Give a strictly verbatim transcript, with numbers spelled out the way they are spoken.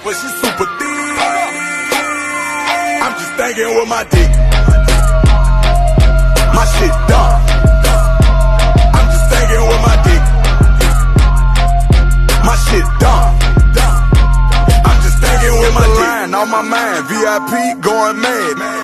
but she super thick. I'm just thinking with my dick. My shit dumb. I'm just thinking with my dick. My shit dumb. I'm just thinking with my dick. On my mind, V I P going mad.